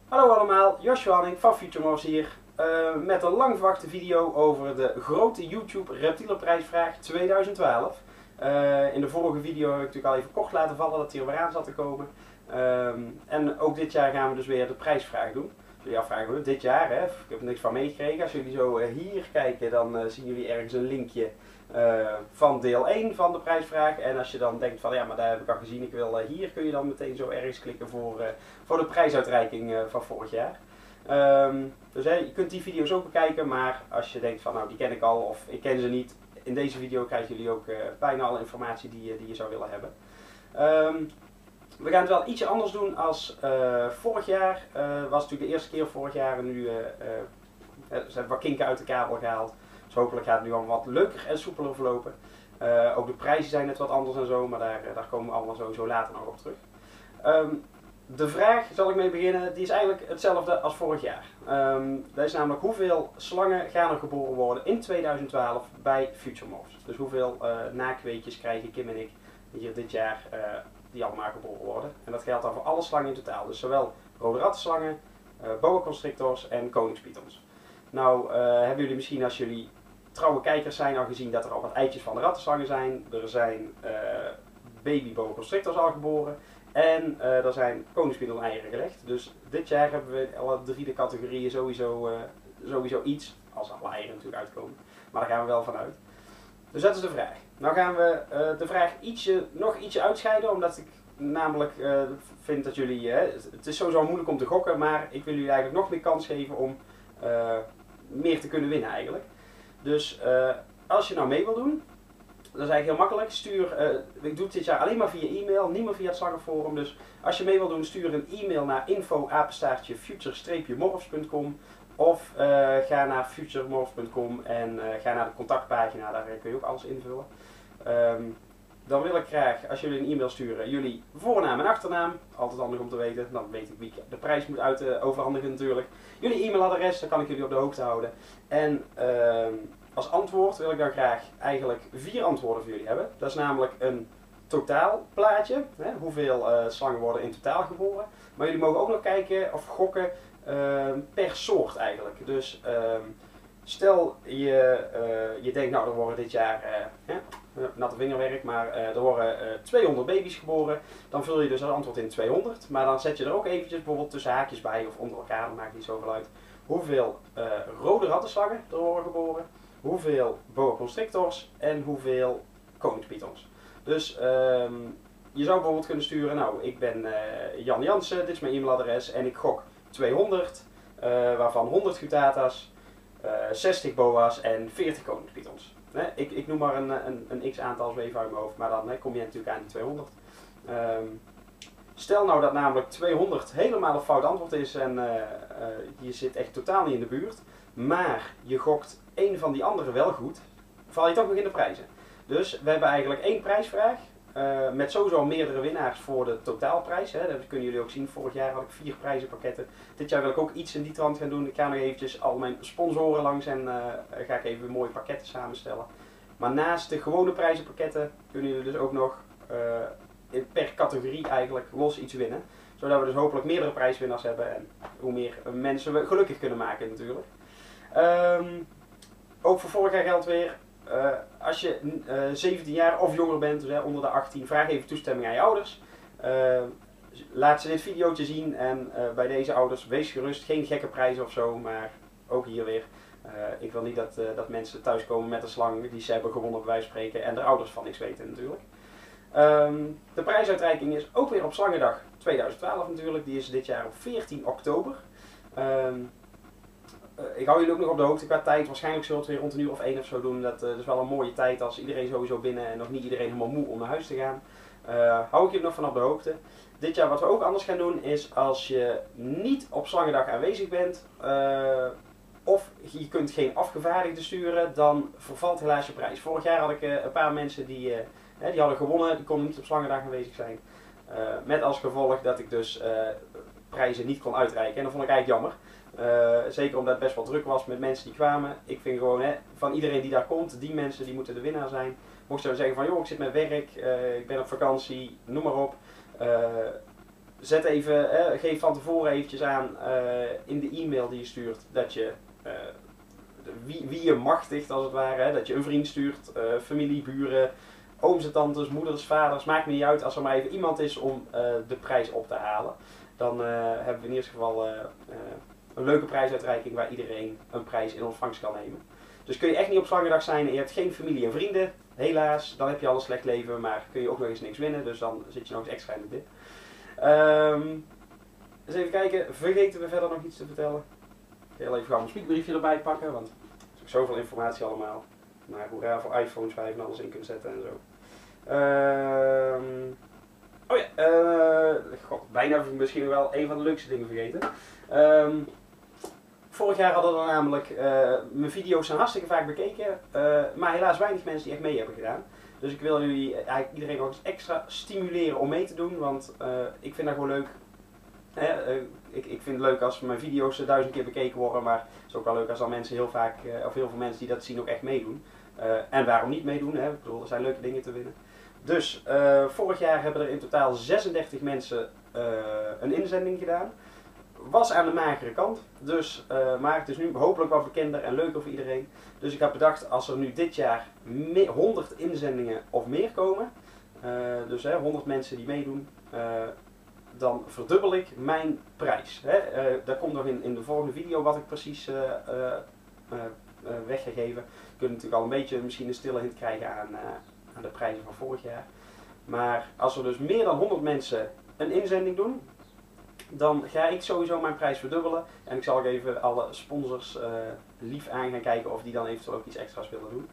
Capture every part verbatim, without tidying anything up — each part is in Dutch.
Hallo allemaal, Joshua Hanning van FutureMorphs hier uh, met een lang verwachte video over de grote YouTube reptielenprijsvraag tweeduizend twaalf. Uh, in de vorige video heb ik natuurlijk al even kort laten vallen dat hij er weer aan zat te komen. Um, en ook dit jaar gaan we dus weer de prijsvraag doen. Jullie afvragen, dit jaar, hè? Ik heb er niks van meegekregen. Als jullie zo uh, hier kijken, dan uh, zien jullie ergens een linkje uh, van deel één van de prijsvraag. En als je dan denkt van ja, maar daar heb ik al gezien, ik wil uh, hier, kun je dan meteen zo ergens klikken voor, uh, voor de prijsuitreiking uh, van vorig jaar. Um, dus hè, je kunt die video's ook bekijken, maar als je denkt van nou die ken ik al of ik ken ze niet, in deze video krijgen jullie ook uh, bijna alle informatie die, uh, die je zou willen hebben. Um, We gaan het wel ietsje anders doen als uh, vorig jaar. Het uh, was natuurlijk de eerste keer vorig jaar en nu uh, uh, ze hebben wat kinken uit de kabel gehaald. Dus hopelijk gaat het nu allemaal wat leuker en soepeler verlopen. Uh, ook de prijzen zijn net wat anders en zo, maar daar, uh, daar komen we allemaal sowieso later nog op terug. Um, de vraag, zal ik mee beginnen, die is eigenlijk hetzelfde als vorig jaar. Um, dat is namelijk hoeveel slangen gaan er geboren worden in tweeduizend twaalf bij FutureMorphs. Dus hoeveel uh, naakweetjes krijgen Kim en ik hier dit jaar uh, die allemaal geboren worden. En dat geldt dan voor alle slangen in totaal. Dus zowel rode rattenslangen, uh, boa constrictors en koningspythons. Nou uh, hebben jullie misschien als jullie trouwe kijkers zijn al gezien dat er al wat eitjes van de rattenslangen zijn. Er zijn uh, baby boa constrictors al geboren. En uh, er zijn koningspython eieren gelegd. Dus dit jaar hebben we alle drie de categorieën sowieso, uh, sowieso iets. Als alle eieren natuurlijk uitkomen. Maar daar gaan we wel vanuit. Dus dat is de vraag. Nou gaan we uh, de vraag ietsje, nog ietsje uitscheiden, omdat ik namelijk uh, vind dat jullie, uh, het is sowieso moeilijk om te gokken, maar ik wil jullie eigenlijk nog meer kans geven om uh, meer te kunnen winnen eigenlijk. Dus uh, als je nou mee wil doen, dat is eigenlijk heel makkelijk. Stuur, uh, ik doe het dit jaar alleen maar via e-mail, niet meer via het Slangenforum. Dus als je mee wil doen, stuur een e-mail naar info apenstaartje future morphs punt com. Of uh, ga naar future morphs punt com en uh, ga naar de contactpagina, daar kun je ook alles invullen. Um, dan wil ik graag, als jullie een e-mail sturen, jullie voornaam en achternaam. Altijd handig om te weten, dan weet ik wie ik de prijs moet uit uh, overhandigen natuurlijk. Jullie e-mailadres, dan kan ik jullie op de hoogte houden. En uh, als antwoord wil ik dan graag eigenlijk vier antwoorden voor jullie hebben. Dat is namelijk een totaalplaatje, hè, hoeveel uh, slangen worden in totaal geboren. Maar jullie mogen ook nog kijken of gokken uh, per soort eigenlijk. Dus uh, stel je, uh, je denkt nou er worden dit jaar, uh, hè, natte vingerwerk, maar uh, er worden uh, tweehonderd baby's geboren. Dan vul je dus het antwoord in tweehonderd. Maar dan zet je er ook eventjes bijvoorbeeld tussen haakjes bij of onder elkaar, dat maakt niet zoveel uit. Hoeveel uh, rode rattenslangen er worden geboren. Hoeveel boa constrictors en hoeveel koningspythons. Dus um, je zou bijvoorbeeld kunnen sturen, nou ik ben uh, Jan Jansen, dit is mijn e-mailadres en ik gok tweehonderd, uh, waarvan honderd gutatas, uh, zestig boa's en veertig koningspythons. Nee, ik, ik noem maar een, een, een x-aantal zweven uit mijn hoofd, maar dan nee, kom je natuurlijk aan die tweehonderd. Um, stel nou dat namelijk tweehonderd helemaal een fout antwoord is en uh, uh, je zit echt totaal niet in de buurt, maar je gokt één van die andere wel goed, val je toch nog in de prijzen. Dus we hebben eigenlijk één prijsvraag, uh, met sowieso meerdere winnaars voor de totaalprijs. Hè. Dat kunnen jullie ook zien, vorig jaar had ik vier prijzenpakketten. Dit jaar wil ik ook iets in die trant gaan doen. Ik ga nog eventjes al mijn sponsoren langs en uh, ga ik even mooie pakketten samenstellen. Maar naast de gewone prijzenpakketten kunnen jullie dus ook nog uh, per categorie eigenlijk los iets winnen. Zodat we dus hopelijk meerdere prijswinnaars hebben en hoe meer mensen we gelukkig kunnen maken natuurlijk. Um, ook voor vorig jaar geldt weer, uh, als je uh, zeventien jaar of jonger bent, dus hè, onder de achttien, vraag even toestemming aan je ouders. Uh, laat ze dit videootje zien en uh, bij deze ouders, wees gerust, geen gekke prijzen of zo, maar ook hier weer. Uh, ik wil niet dat, uh, dat mensen thuiskomen met een slang die ze hebben gewonnen bij wijze van spreken en de ouders van niks weten natuurlijk. Um, de prijsuitreiking is ook weer op Slangendag tweeduizend twaalf natuurlijk, die is dit jaar op veertien oktober. Um, Uh, ik hou jullie ook nog op de hoogte qua tijd. Waarschijnlijk zullen we het weer rond een uur of één of zo doen. Dat, uh, dat is wel een mooie tijd als iedereen sowieso binnen en nog niet iedereen helemaal moe om naar huis te gaan. Uh, hou ik jullie nog van op de hoogte. Dit jaar wat we ook anders gaan doen is als je niet op Slangendag aanwezig bent uh, of je kunt geen afgevaardigde sturen, dan vervalt helaas je prijs. Vorig jaar had ik uh, een paar mensen die, uh, hè, die hadden gewonnen, die konden niet op Slangendag aanwezig zijn. Uh, met als gevolg dat ik dus uh, prijzen niet kon uitreiken en dat vond ik eigenlijk jammer. Uh, zeker omdat het best wel druk was met mensen die kwamen. Ik vind gewoon, hè, van iedereen die daar komt, die mensen die moeten de winnaar zijn. Mocht je zeggen van, joh, ik zit met werk, uh, ik ben op vakantie, noem maar op. Uh, zet even, uh, geef van tevoren eventjes aan uh, in de e-mail die je stuurt dat je uh, wie, wie je machtigt als het ware. Hè? Dat je een vriend stuurt, uh, familie, buren, ooms en tantes, moeders, vaders. Maakt me niet uit als er maar even iemand is om uh, de prijs op te halen. Dan uh, hebben we in ieder geval uh, uh, een leuke prijsuitreiking waar iedereen een prijs in ontvangst kan nemen. Dus kun je echt niet op Zwangerdag zijn en je hebt geen familie en vrienden, helaas, dan heb je al een slecht leven, maar kun je ook nog eens niks winnen, dus dan zit je nog eens extra in de dip. Um, eens even kijken, vergeten we verder nog iets te vertellen? Ik ga heel even gauw mijn speakbriefje erbij pakken, want er is ook zoveel informatie allemaal. Maar hoe raar voor iPhones waar je van alles in kunt zetten en zo. Um, oh ja, uh, god, bijna heb ik misschien wel een van de leukste dingen vergeten. Um, Vorig jaar hadden we namelijk, uh, mijn video's zijn hartstikke vaak bekeken, uh, maar helaas weinig mensen die echt mee hebben gedaan. Dus ik wil jullie eigenlijk iedereen nog eens extra stimuleren om mee te doen, want uh, ik vind dat gewoon leuk. Hè? Uh, ik, ik vind het leuk als mijn video's duizend keer bekeken worden, maar het is ook wel leuk als al mensen heel vaak, uh, of heel veel mensen die dat zien ook echt meedoen. Uh, en waarom niet meedoen, hè? Ik bedoel, er zijn leuke dingen te winnen. Dus uh, vorig jaar hebben er in totaal zesendertig mensen uh, een inzending gedaan. Was aan de magere kant, dus, uh, maar het is nu hopelijk wat bekender en leuker voor iedereen. Dus ik heb bedacht, als er nu dit jaar honderd inzendingen of meer komen, uh, dus hè, honderd mensen die meedoen, uh, dan verdubbel ik mijn prijs. Hè. Uh, daar komt nog in, in de volgende video wat ik precies uh, uh, uh, uh, weg ga geven. Je kunt natuurlijk al een beetje misschien een stille hint krijgen aan, uh, aan de prijzen van vorig jaar. Maar als er dus meer dan honderd mensen een inzending doen, dan ga ik sowieso mijn prijs verdubbelen. En ik zal ook even alle sponsors uh, lief aan gaan kijken of die dan eventueel ook iets extra's willen doen.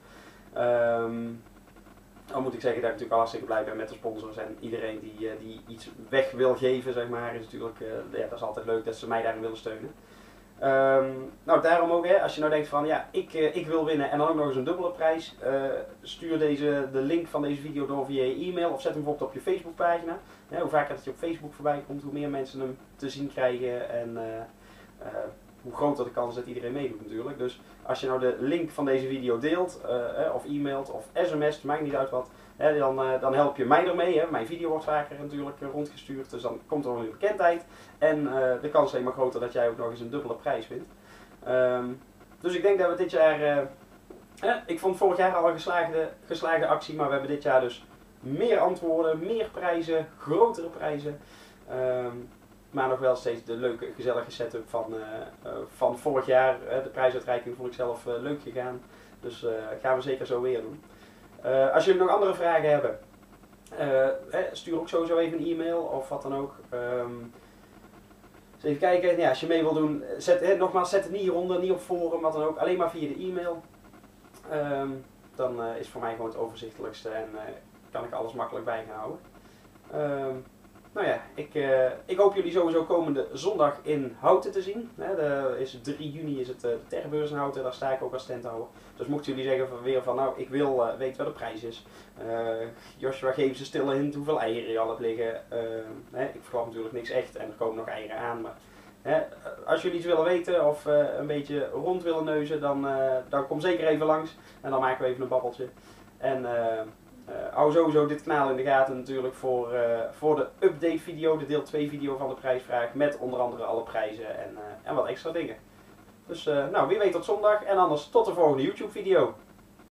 Um, dan moet ik zeggen dat ik natuurlijk al hartstikke blij ben met de sponsors. En iedereen die, uh, die iets weg wil geven, zeg maar, is natuurlijk, uh, ja, dat is altijd leuk dat ze mij daarin willen steunen. Um, nou, daarom ook, hè, als je nou denkt van, ja, ik, uh, ik wil winnen en dan ook nog eens een dubbele prijs. Uh, stuur deze, de link van deze video door via je e-mail of zet hem bijvoorbeeld op je Facebookpagina. Ja, hoe vaker dat je op Facebook voorbij komt, hoe meer mensen hem te zien krijgen en uh, uh, hoe groter de kans dat iedereen meedoet natuurlijk. Dus als je nou de link van deze video deelt, uh, uh, of e-mailt of sms't, maakt niet uit wat, hè, dan, uh, dan help je mij ermee. Hè. Mijn video wordt vaker natuurlijk uh, rondgestuurd, dus dan komt er wel weer bekendheid. En uh, de kans is helemaal groter dat jij ook nog eens een dubbele prijs wint. Um, dus ik denk dat we dit jaar, uh, eh, ik vond vorig jaar al een geslaagde, geslaagde actie, maar we hebben dit jaar dus meer antwoorden, meer prijzen, grotere prijzen. Um, maar nog wel steeds de leuke, gezellige setup van, uh, uh, van vorig jaar. Uh, de prijsuitreiking vond ik zelf uh, leuk gegaan. Dus uh, gaan we zeker zo weer doen. Uh, als jullie nog andere vragen hebben, uh, eh, stuur ook sowieso even een e-mail of wat dan ook. Um, dus even kijken, ja, als je mee wil doen, zet, eh, nogmaals, zet het niet hieronder, niet op forum, wat dan ook. Alleen maar via de e-mail. Um, dan uh, is voor mij gewoon het overzichtelijkste en uh, kan ik alles makkelijk bij gaan houden. Um, nou ja, ik, uh, ik hoop jullie sowieso komende zondag in Houten te zien. Hè, de, is drie juni is het uh, de Terbeurs in Houten, daar sta ik ook als standhouder. Dus mochten jullie zeggen van weer van, nou, ik wil uh, weten wat de prijs is. Uh, Joshua, geef ze stille hint hoeveel eieren je al hebt liggen. Uh, hè, ik verwacht natuurlijk niks echt en er komen nog eieren aan. Maar hè, als jullie iets willen weten of uh, een beetje rond willen neuzen, dan, uh, dan kom zeker even langs. En dan maken we even een babbeltje. En uh, uh, hou sowieso dit kanaal in de gaten natuurlijk voor, uh, voor de update video, de deel twee video van de prijsvraag. Met onder andere alle prijzen en, uh, en wat extra dingen. Dus uh, nou, wie weet tot zondag en anders tot de volgende YouTube video.